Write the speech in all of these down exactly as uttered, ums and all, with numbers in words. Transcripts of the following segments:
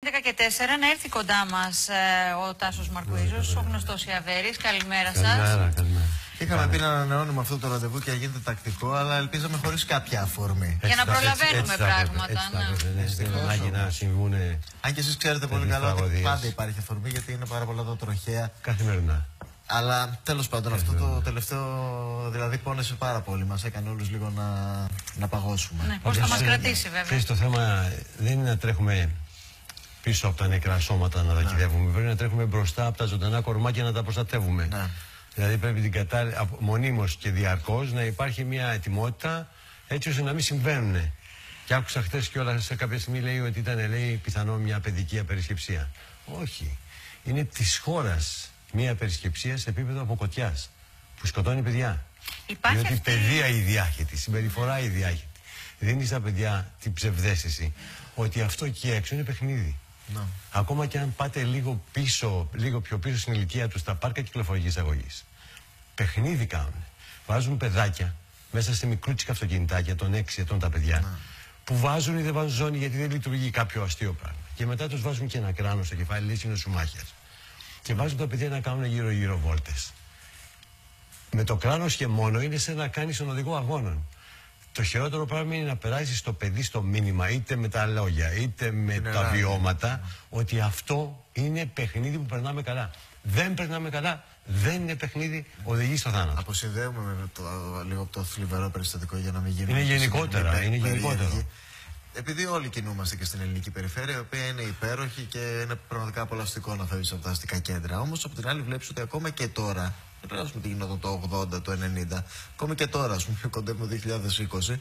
έντεκα και τέσσερα να έρθει κοντά μας ε, ο Τάσος Μαρκουίζος, ο γνωστός Ιαβέρης. Καλημέρα σας. Καλημέρα, καλημέρα. Είχαμε πει να ανανεώνουμε αυτό το ραντεβού και να γίνεται τακτικό, αλλά ελπίζαμε χωρίς κάποια αφορμή. Για να προλαβαίνουμε πράγματα. Δεν ανάγκη να συμβούν. Αν και εσείς ξέρετε πολύ καλά ότι πάντα υπάρχει αφορμή, γιατί είναι πάρα πολλά τα τροχαία. Καθημερινά. Αλλά τέλος πάντων, αυτό το τελευταίο δηλαδή πόνεσε πάρα πολύ. Μας έκανε όλους λίγο να, να παγώσουμε. Ναι, πώς θα μας κρατήσει, βέβαια. Ξέρεις, το θέμα δεν είναι να τρέχουμε πίσω από τα νεκρά σώματα να ταξιδεύουμε. Πρέπει να τρέχουμε μπροστά από τα ζωντανά κορμάκια να τα προστατεύουμε. Να. Δηλαδή πρέπει την κατάλληλη, μονίμως και διαρκώς να υπάρχει μια ετοιμότητα έτσι ώστε να μην συμβαίνουν. Και άκουσα χθες κιόλας σε κάποια στιγμή λέει ότι ήταν λέει, πιθανό μια παιδική απερισκεψία. Όχι. Είναι της χώρας μια απερισκεψία σε επίπεδο αποκοτιάς που σκοτώνει παιδιά. Υπάρχει διότι αυτή... παιδεία ιδιάχυτη, συμπεριφορά ιδιάχυτη. Δίνει στα παιδιά την ψευδαίσθηση ότι αυτό εκεί έξω είναι παιχνίδι. No. Ακόμα και αν πάτε λίγο πίσω, λίγο πιο πίσω στην ηλικία του στα πάρκα κυκλοφορικής αγωγής. Παιχνίδι κάνουν. Βάζουν παιδάκια μέσα σε μικρούτσικα αυτοκινητάκια των έξι ετών τα παιδιά. No. Που βάζουν ή δεν βάζουν ζώνη γιατί δεν λειτουργεί κάποιο αστείο πράγμα. Και μετά τους βάζουν και ένα κράνο στο κεφάλι, λες είναι ο Σουμάχερς. Και βάζουν τα παιδιά να κάνουν γύρω-γύρω βόλτες. Με το κράνος και μόνο είναι σαν να κάνεις τον οδηγό αγώνων. Το χειρότερο πράγμα είναι να περάσει στο παιδί στο μήνυμα, είτε με τα λόγια, είτε με είναι τα ράδι. βιώματα, ότι αυτό είναι παιχνίδι που περνάμε καλά. Δεν περνάμε καλά, δεν είναι παιχνίδι, οδηγεί στο θάνατο. Αποσυνδέουμε με το, λίγο το θλιβερό περιστατικό για να μην γίνει. Είναι γενικότερα, είναι γενικότερο. Επειδή όλοι κινούμαστε και στην ελληνική περιφέρεια, η οποία είναι υπέροχη και είναι πραγματικά απολαυστικό να φεύγει από τα αστικά κέντρα. Όμως από την άλλη, βλέπει ότι ακόμα και τώρα, δεν περάσουμε τι γινόταν το ογδόντα, το ενενήντα, ακόμα και τώρα, α πούμε, κοντεύουμε το δύο χιλιάδες είκοσι,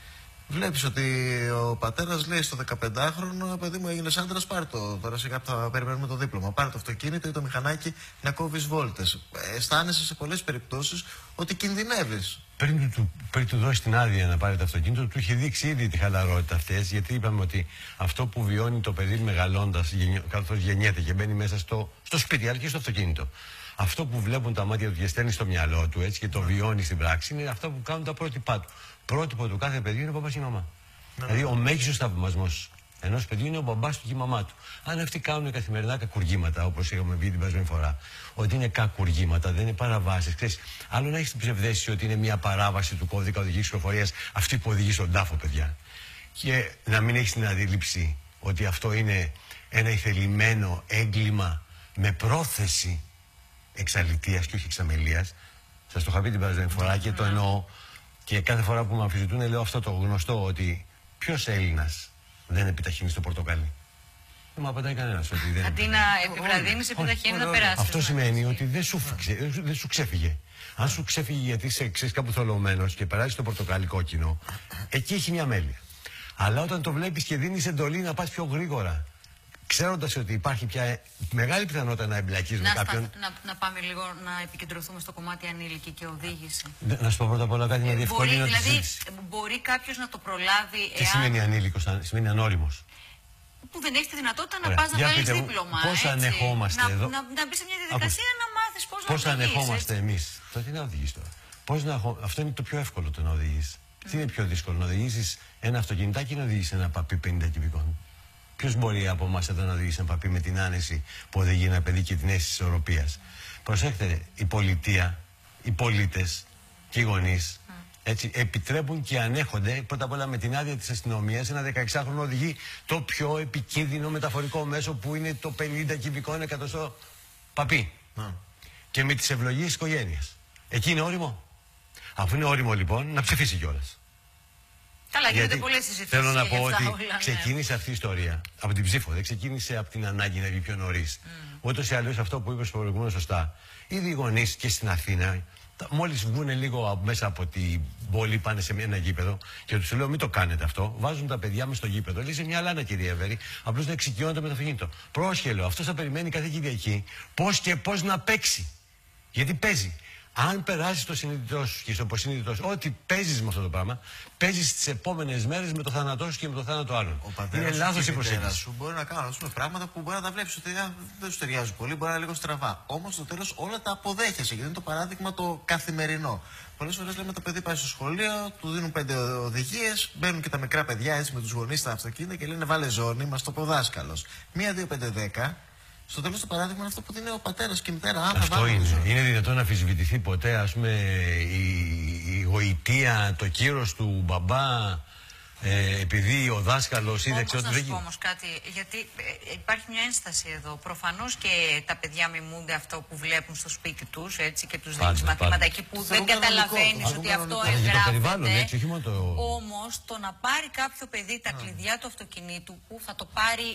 βλέπει ότι ο πατέρας λέει στο δεκαπεντάχρονο, παιδί μου, έγινε άντρα, πάρε το. Τώρα σιγά θα περιμένουμε το δίπλωμα. Πάρε το αυτοκίνητο ή το μηχανάκι να κόβει βόλτες. Αισθάνεσαι σε πολλές περιπτώσεις ότι κινδυνεύεις. Πριν του, πριν του δώσει την άδεια να πάρει το αυτοκίνητο, του είχε δείξει ήδη τη χαλαρότητα αυτές, γιατί είπαμε ότι αυτό που βιώνει το παιδί μεγαλώντας, καθώς γεννιέται και μπαίνει μέσα στο, στο σπίτι, αλλά και στο αυτοκίνητο. Αυτό που βλέπουν τα μάτια του και στέλνει στο μυαλό του έτσι, και το βιώνει στην πράξη είναι αυτό που κάνουν τα πρότυπά του. Πρότυπο του κάθε παιδιού είναι ο μπαμπάς και η μαμά. Ναι. Δηλαδή, ο μέγιστος θαυμασμός ενός παιδιού είναι ο μπαμπάς του και η μαμά του. Αν αυτοί κάνουν καθημερινά κακουργήματα, όπως είχαμε πει την περασμένη φορά, ότι είναι κακουργήματα, δεν είναι παραβάσεις. Ξέρεις, άλλο να έχει την ψευδαίσθηση ότι είναι μια παράβαση του κώδικα οδηγικής κυκλοφορίας, αυτή που οδηγεί στον τάφο, παιδιά. Και να μην έχει την αντίληψη ότι αυτό είναι ένα ηθελημένο έγκλημα με πρόθεση εξαλητείας και όχι εξαμελίας. Σας το είχα πει την περασμένη φορά και το εννοώ. Και κάθε φορά που με αμφισβητούν λέω αυτό το γνωστό, ότι ποιος Έλληνας δεν επιταχύνει στο πορτοκαλί. Δεν μου απαντάει κανένας ότι δεν. Αντί να επιβραδύνεις, επιταχύνει να περάσει. Αυτό σημαίνει ότι δεν σου, δεν σου ξέφυγε. Αν σου ξέφυγε γιατί είσαι ξέρεις κάπου θολωμένος και περάσει το πορτοκαλί κόκκινο, εκεί έχει μια μέλεια. Αλλά όταν το βλέπεις και δίνεις εντολή να πας πιο γρήγορα, ξέροντας ότι υπάρχει πια μεγάλη πιθανότητα να εμπλακείς με κάποιον. Να, να πάμε λίγο να επικεντρωθούμε στο κομμάτι ανήλικη και οδήγηση. Να σου πω πρώτα απ' όλα κάτι να διευκολύνω. Δηλαδή, μπορεί κάποιος να το προλάβει. Τι εάν... σημαίνει ανήλικος, σημαίνει ανώριμος. Που δεν έχει τη δυνατότητα να πας να βάλεις δίπλωμα. Πώς ανεχόμαστε να, εδώ. Να, να μπει σε μια διαδικασία Άκου... να μάθεις πώς, πώς να οδηγείς. Πώς ανεχόμαστε εμείς. Τώρα τι να οδηγείς τώρα. Πώς να... Αυτό είναι το πιο εύκολο το να οδηγείς. Mm. Τι είναι πιο δύσκολο, να οδηγήσεις ένα αυτοκινητάκι ή να οδηγήσεις ένα παπί πενήντα κυβικών. Ποιος μπορεί από εμάς εδώ να οδηγήσει ένα παπί με την άνεση που οδηγεί ένα παιδί και την αίσθηση της ισορροπίας. Προσέξτε, η πολιτεία, οι πολίτες και οι γονείς mm. έτσι, επιτρέπουν και ανέχονται πρώτα απ' όλα με την άδεια της αστυνομίας ένα δεκαεξάχρονο οδηγεί το πιο επικίνδυνο μεταφορικό μέσο που είναι το πενήντα κυβικών εκατοστό παπί. Mm. Και με τις ευλογίες της οικογένειας. Εκεί είναι όριμο. Αφού είναι όριμο λοιπόν, να ψηφίσει κιόλας. Καλά, γίνονται πολλές συζητήσεις. Θέλω να πω ότι όλα, ξεκίνησε ναι. αυτή η ιστορία από την ψήφο, δεν ξεκίνησε από την ανάγκη να βγει πιο νωρίς. Mm. Ούτως ή αλλιώς αυτό που είπες προηγουμένως σωστά. Ήδη οι γονείς και στην Αθήνα, μόλις βγουν λίγο μέσα από την πόλη, πάνε σε ένα γήπεδο και τους λέω: μην το κάνετε αυτό. Βάζουν τα παιδιά μες στο γήπεδο. Λέει σε μια λάνα, κυρία Εβέρη, απλώς να εξοικειώνονται με το αυτοκίνητο. Πρόσχελο, αυτό θα περιμένει κάθε Κυριακή πώς και πώς να παίξει. Γιατί παίζει. Αν περάσει το συνειδητό σου και στο υποσυνείδητό σου ότι παίζει με αυτό το πράγμα, παίζει τι επόμενε μέρε με το θάνατό σου και με το θάνατο άλλων. Είναι λάθος η προσέγγιση. Σου μπορεί να κάνουν πούμε, πράγματα που μπορεί να τα βλέπει ότι δεν σου ταιριάζουν πολύ, μπορεί να είναι λίγο στραβά. Όμως στο τέλος όλα τα αποδέχεσαι γιατί είναι το παράδειγμα το καθημερινό. Πολλές φορές λέμε το παιδί πάει στο σχολείο, του δίνουν πέντε οδηγίες, μπαίνουν και τα μικρά παιδιά έτσι με τους γονείς στα αυτοκίνητα και λένε βάλε ζώνη, μας το ποδάσκαλος. Μία, δύο, πέντε, δέκα. Στο τέλος το παράδειγμα είναι αυτό που δίνει ο πατέρας και η μητέρα. Α, αυτό είναι. Είναι δυνατόν να αμφισβητηθεί ποτέ ας πούμε, η, η γοητεία, το κύρος του μπαμπά, ε, επειδή ο δάσκαλος είδε ξέρω. Να σου πω όμως κάτι, γιατί ε, υπάρχει μια ένσταση εδώ. Προφανώς και τα παιδιά μιμούνται αυτό που βλέπουν στο σπίτι τους έτσι, και τους δίνεις μαθήματα εκεί που δεν καταλαβαίνεις ότι αυτό εγγράφεται. Το... Όμως το να πάρει κάποιο παιδί τα κλειδιά του αυτοκινήτου που θα το πάρει.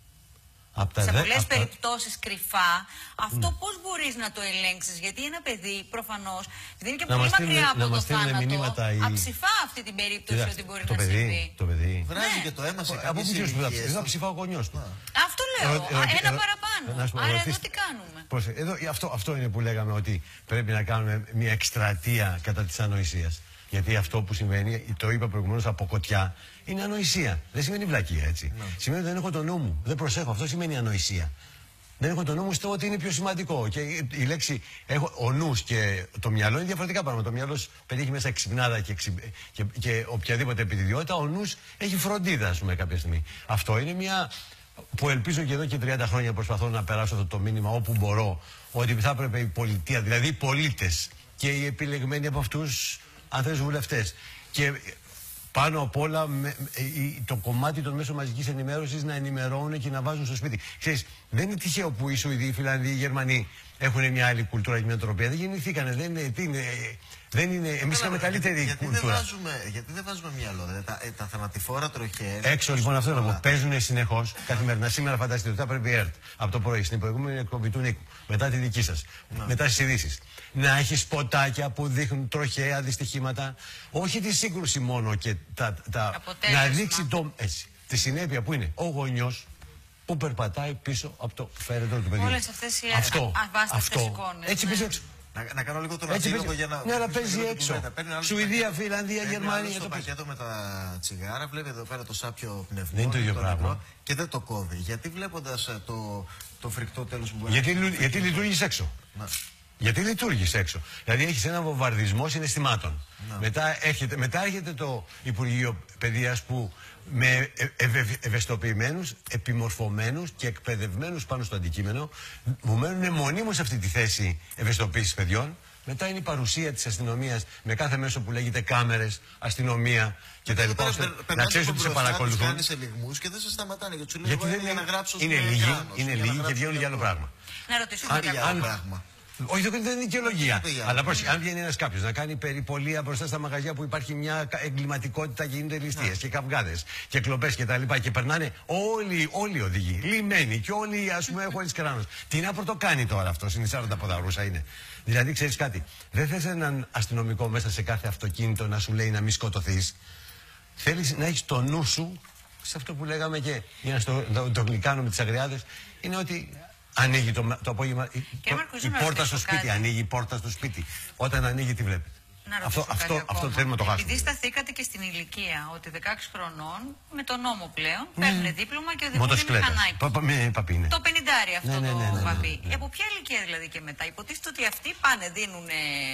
Σε πολλές περιπτώσεις κρυφά, αυτό mm. πώς μπορείς να το ελέγξεις, γιατί ένα παιδί προφανώς δεν είναι και πολύ μακριά από το θάνατο, αψηφά αυτή την περίπτωση ότι μπορεί το να παιδί, συμβεί. Το παιδί. Βράζει και το αίμα σε κάποιες ηλικίες. Δεν θα ψηφά ο γονιός του. Αυτό λέω, ένα παραπάνω. Άρα εδώ τι κάνουμε. Εδώ, αυτό, αυτό είναι που λέγαμε ότι πρέπει να κάνουμε μια εκστρατεία κατά της ανοησίας. Γιατί αυτό που συμβαίνει, το είπα προηγουμένως από κοτιά, είναι ανοησία. Δεν σημαίνει βλακεία, έτσι. No. Σημαίνει ότι δεν έχω το νου μου. Δεν προσέχω. Αυτό σημαίνει ανοησία. Δεν έχω το νου μου στο ότι είναι πιο σημαντικό. Και η λέξη έχω, ο νους και το μυαλό είναι διαφορετικά πράγματα. Το μυαλό περιέχει μέσα εξυπνάδα και, εξυ... και, και οποιαδήποτε επιτιδιότητα. Ο νους έχει φροντίδα, ας πούμε, κάποια στιγμή. Αυτό είναι μια που ελπίζω και εδώ και τριάντα χρόνια προσπαθώ να περάσω αυτό το μήνυμα όπου μπορώ. Ότι θα έπρεπε η πολιτεία, δηλαδή οι πολίτες και οι επιλεγμένοι από αυτούς. Αν θες βουλευτές. Και πάνω απ' όλα με, με, το κομμάτι των μέσων μαζικής ενημέρωσης να ενημερώνουν και να βάζουν στο σπίτι. Ξέρεις, δεν είναι τυχαίο που οι Σουηδοί, οι Φιλανδοί, οι Γερμανοί έχουν μια άλλη κουλτούρα και μια νοοτροπία. Δεν γεννηθήκανε. Δεν είναι. Τι είναι δεν είναι εμείς είχαμε καλύτερη γιατί κουλτούρα. Δεν βάζουμε, γιατί δεν βάζουμε μυαλό. Δηλαδή, τα, τα θανατηφόρα τροχέα. Έξω λοιπόν αυτό να πω. Παίζουν συνεχώς καθημερινά. Σήμερα φανταστείτε ότι θα πρέπει η ΕΡΤ από το πρωί στην προηγούμενη εκπομπή του Νίκου, μετά τη δική σας, μετά τις ειδήσεις, να έχει σποτάκια που δείχνουν τροχαία δυστυχήματα. Όχι τη σύγκρουση μόνο και τα. τα να δείξει το, έτσι, τη συνέπεια που είναι ο γονιός που περπατάει πίσω από το φέρετρο του παιδιού. Όλες αυτές οι αυτό, αβάστευτες εικόνες. Έτσι πίσω έξω. Να, να κάνω λίγο τον αντίλογο για να. Ναι, αλλά παίζει έξω. Σουηδία, Φιλανδία, Γερμανία. Το πακέτο με τα τσιγάρα, βλέπει εδώ πέρα το σάπιο πνευμό. Δεν είναι το ίδιο πράγμα. Και δεν το κόβει. Γιατί βλέποντας το, το φρικτό τέλος που μπορεί γιατί, να γιατί, γιατί λειτουργείς έξω. Να. Γιατί λειτουργείς έξω. Δηλαδή έχεις ένα βομβαρδισμό συναισθημάτων. Μετά έρχεται, μετά έρχεται το Υπουργείο Παιδείας που με ευε, ευαισθητοποιημένους, επιμορφωμένους και εκπαιδευμένους πάνω στο αντικείμενο μου μένουν μονίμως σε αυτή τη θέση ευαισθητοποίησης παιδιών. Μετά είναι η παρουσία της αστυνομίας με κάθε μέσο που λέγεται κάμερες, αστυνομία κτλ. Να ξέρεις ότι σε παρακολουθούν. Κάνεις ελιγμούς και δεν σε σταματάνε. Γιατί, γιατί δεν για να γράψω είναι λίγοι, είναι λίγοι και βγαίνουν για άλλο πράγμα. Να ρωτήσω για άλλο πράγμα. Όχι, δεν είναι δικαιολογία. Αλλά πώς, αν βγαίνει ένας κάποιος να κάνει περιπολία μπροστά στα μαγαζιά που υπάρχει μια εγκληματικότητα και γίνονται ληστείες και καυγάδες και κλοπές και τα λοιπά και περνάνε όλοι, όλοι οι οδηγοί, λιμένοι και όλοι ας πούμε χωρίς κράνος. Τι να πρωτοκάνει τώρα αυτό, είναι σαράντα ποδαρούσα είναι. Δηλαδή ξέρεις κάτι, δεν θες έναν αστυνομικό μέσα σε κάθε αυτοκίνητο να σου λέει να μην σκοτωθείς. Θέλεις να έχεις το νου σου σε αυτό που λέγαμε και για να το, το, το γλυκάνω με τις αγριάδες, είναι ότι. Ανοίγει το, το απόγευμα η, το, η πόρτα στο σπίτι. Κάτι. Ανοίγει η πόρτα στο σπίτι. Όταν ανοίγει, τι βλέπετε. Αυτό, αυτό, αυτό θέλουμε να το χάσουμε. Επειδή σταθήκατε και στην ηλικία ότι δεκαέξι χρονών με τον νόμο πλέον mm. παίρνουν δίπλωμα και οδηγούν μηχανάκι. Πα, με, παπί, το πενηντάρι αυτό ναι, ναι, ναι, ναι, ναι, το παπί. Ναι, ναι, ναι. Από ποια ηλικία δηλαδή και μετά. Υποτίθεται ότι αυτοί πάνε, δίνουν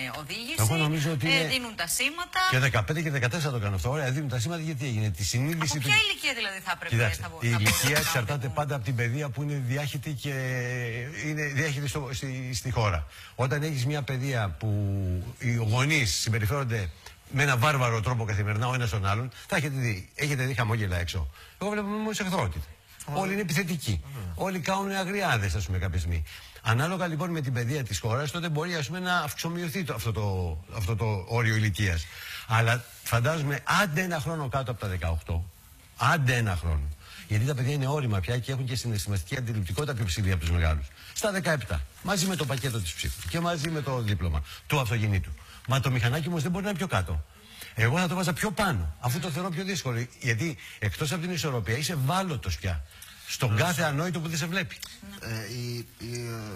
οδήγηση, ότι ε, δίνουν τα σήματα. Και δεκαπέντε και δεκατέσσερα το κάνω αυτό. Ωραία, δίνουν τα σήματα γιατί έγινε. Τη συνείδηση. Από ποια του... ηλικία δηλαδή θα έπρεπε να η ηλικία εξαρτάται πάντα από την παιδεία που είναι διάχυτη και είναι διάχυτη στη χώρα. Όταν έχει μια παιδεία που οι γονείς συμπεριφέρονται με ένα βάρβαρο τρόπο καθημερινά ο ένας τον άλλον, θα έχετε δει, έχετε δει χαμόγελα έξω. Εγώ βλέπω μόνο εχθρότητα. Oh. Όλοι είναι επιθετικοί. Oh. Όλοι κάνουν αγριάδες, ας πούμε, κάποια στιγμή. Ανάλογα λοιπόν με την παιδεία της χώρας, τότε μπορεί ας πούμε, να αυξομοιωθεί το, αυτό, το, αυτό το όριο ηλικίας. Αλλά φαντάζομαι άντε ένα χρόνο κάτω από τα δεκαοκτώ. Άντε ένα χρόνο. Γιατί τα παιδιά είναι όρημα πια και έχουν και συναισθηματική αντιληπτικότητα πιο ψηλή από τους μεγάλους. Στα δεκαεπτά. Μαζί με το πακέτο της ψήφου και μαζί με το δίπλωμα του αυτοκινήτου. Μα το μηχανάκι όμως δεν μπορεί να είναι πιο κάτω. Εγώ θα το βάζα πιο πάνω, αφού το θεωρώ πιο δύσκολο. Γιατί εκτός από την ισορροπία είσαι ευάλωτος πια στον κάθε ανόητο που δεν σε βλέπει. Ε, η, η,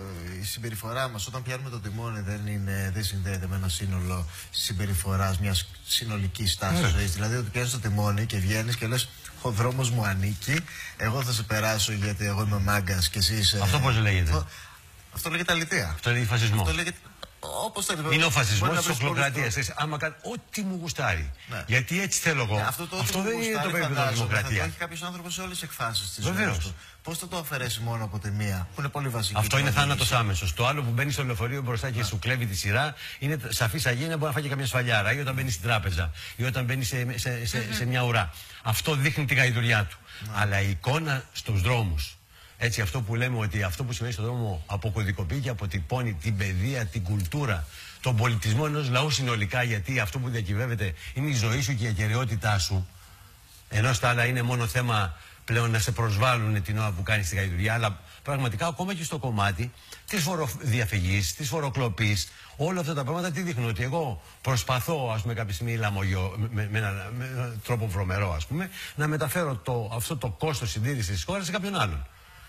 η συμπεριφορά μας όταν πιάνουμε το τιμόνι δεν, είναι, δεν συνδέεται με ένα σύνολο συμπεριφοράς, μιας συνολικής τάσης ζωής. Δηλαδή, ότι πιάνεις το τιμόνι και βγαίνεις και λες, ο δρόμος μου ανήκει, εγώ θα σε περάσω γιατί εγώ είμαι μάγκας και εσύ είσαι. Αυτό πώς λέγεται? Αυτό, αυτό λέγεται αλήθεια. Αυτό λέγεται φασισμό. Αυτό λέγεται... Όπως το είναι ο φασισμός της οχλοκρατίας. Άμα κάνει ό,τι μου γουστάρει. Ναι. Γιατί έτσι θέλω εγώ. Ναι, αυτό το αυτό δεν είναι το περίπτωμα δημοκρατία. Θα έχει κάποιος άνθρωπος σε όλες τις εκφάσεις της ζωής του. Πώς θα το αφαιρέσει μόνο από τη μία, που είναι πολύ βασική. Αυτό είναι θάνατος άμεσος. Το άλλο που μπαίνει στο λεωφορείο μπροστά και yeah. σου κλέβει τη σειρά είναι σαφής αγένεια, μπορεί να φάει και καμιά σφαλιάρα, ή όταν μπαίνει στην τράπεζα, ή όταν μπαίνει σε, σε, σε, σε μια ουρά. Αυτό δείχνει τη γαϊδουριά του. Yeah. Αλλά η εικόνα στους δρόμους. Έτσι, αυτό που λέμε ότι αυτό που σημαίνει στον δρόμο αποκωδικοποιεί και αποτυπώνει την παιδεία, την κουλτούρα, τον πολιτισμό ενός λαού συνολικά, γιατί αυτό που διακυβεύεται είναι η ζωή σου και η ακεραιότητά σου. Ενώ στα άλλα είναι μόνο θέμα πλέον να σε προσβάλλουν την ώρα που κάνεις τη γαϊδουριά, αλλά πραγματικά ακόμα και στο κομμάτι της φοροδιαφυγής, της φοροκλοπής, όλα αυτά τα πράγματα τι δείχνουν? Ότι εγώ προσπαθώ, ας πούμε, κάποια στιγμή λαμογιό, με, με, ένα, με έναν τρόπο βρωμερό, ας πούμε, να μεταφέρω το, αυτό το κόστος συντήρησης της χώρας σε κάποιον άλλον.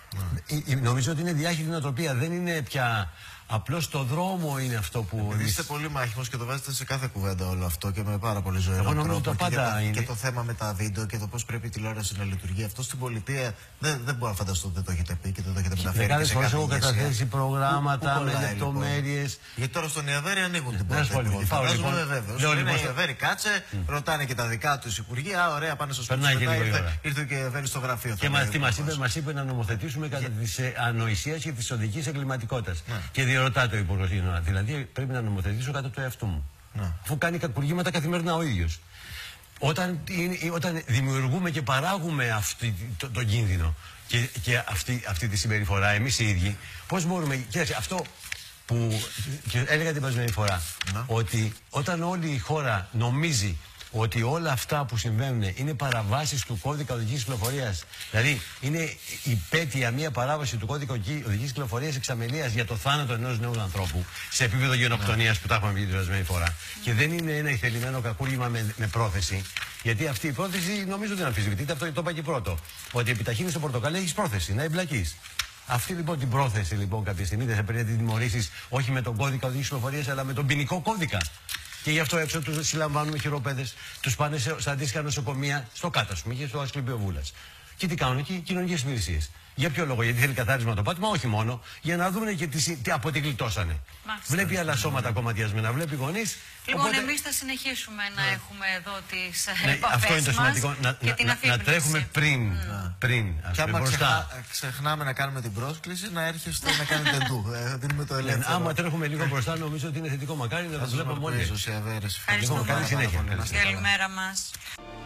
Mm. Νομίζω ότι είναι διάχυτη νοοτροπία, δεν είναι πια. Απλώς το δρόμο είναι αυτό που. Επειδή είστε πολύ μάχημος και το βάζετε σε κάθε κουβέντα όλο αυτό και με πάρα πολύ ζωηρό τρόπο. Το και, πάντα και, είναι... και το θέμα με τα βίντεο και το πώς πρέπει η τηλεόραση να λειτουργεί. Αυτό στην πολιτεία δεν, δεν μπορώ να φανταστώ ότι δεν το έχετε πει και δεν το έχετε μεταφέρει. Δεκάδες φορές έχω καταθέσει προγράμματα με λεπτομέρειες. Λοιπόν. Γιατί τώρα στον Ιαβέρη ανοίγουν την πόρτα. Φαντάζομαι βέβαιο. Είναι η Ιαβέρη, κάτσε, ρωτάνε και τα δικά του υπουργεία. Ωραία, πάνε στο σπίτι. Ήρθε και η Ιαβέρη στο γραφείο. Και μα είπε να νομοθετήσουμε κατά τη ανοησία και τη οδική εγκληματικότητα. Ρωτά το Υπουργό, δηλαδή πρέπει να νομοθετήσω κατά του εαυτού μου. Να. Αφού κάνει κακουργήματα καθημερινά ο ίδιος. Όταν, όταν δημιουργούμε και παράγουμε αυτή, το, το κίνδυνο και, και αυτή, αυτή τη συμπεριφορά, εμείς οι ίδιοι, πώς μπορούμε. Κοίταξε, αυτό που και έλεγα την περασμένη φορά, να. ότι όταν όλη η χώρα νομίζει ότι όλα αυτά που συμβαίνουν είναι παραβάσεις του κώδικα οδικής κυκλοφορίας. Δηλαδή, είναι υπέτεια μια παράβαση του κώδικα οδικής κυκλοφορίας εξαμελίας για το θάνατο ενός νέου ανθρώπου σε επίπεδο γενοκτονίας που τα έχουμε πει την περασμένη φορά. Mm. Και δεν είναι ένα ηθελημένο κακούργημα με, με πρόθεση. Γιατί αυτή η πρόθεση νομίζω δεν αμφισβητείται. Αυτό το είπα και πρώτο. Ότι επιταχύνεις το πορτοκαλί, έχεις πρόθεση να εμπλακείς. Αυτή λοιπόν την πρόθεση λοιπόν κάποια στιγμή δεν θα πρέπει να την τιμωρήσεις όχι με τον κώδικα οδικής κυκλοφορίας αλλά με τον ποινικό κώδικα. Και γι' αυτό έξω τους συλλαμβάνουμε χειροπέδες, τους πάνε σε, σε αντίστοιχα νοσοκομεία, στο Κάτασμα και στο Ασκληπείο Βούλας. Και τι κάνουν εκεί, κοινωνικές υπηρεσίες. Για ποιο λόγο, γιατί θέλει καθάρισμα το πάτημα, όχι μόνο, για να δούμε και τι, τι, από τι γλιτώσανε. Μάλιστα. Βλέπει άλλα σώματα κομματιασμένα, βλέπει γονείς. Λοιπόν, οπότε... εμείς θα συνεχίσουμε να ναι. έχουμε εδώ τις ναι, επαφές αυτό είναι το σημαντικό, μας να, και την να, να τρέχουμε πριν. Mm. πριν και άμα ξεχά, ξεχνάμε να κάνουμε την πρόσκληση, να έρχεστε να κάνετε ντου. Ε, δίνουμε το ελεύθερο. Άμα τρέχουμε λίγο μπροστά, νομίζω ότι είναι θετικό. Μακάρι να το βλέπουμε μόνοι. Καλή συνέχεια. Καλημέρα μας.